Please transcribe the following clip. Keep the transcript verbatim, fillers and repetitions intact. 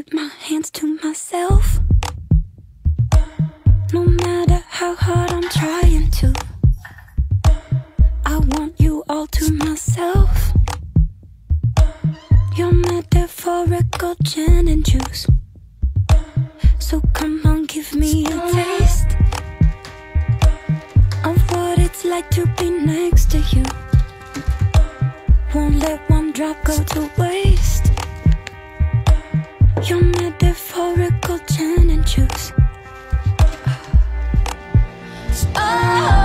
keep my hands to myself. No matter how hard I'm trying to, I want you all to myself. You're metaphorical gin and juice, so come on, give me a taste of what it's like to be next to you. Won't let one drop go to waste. You're metaphorical gin and juice. Oh.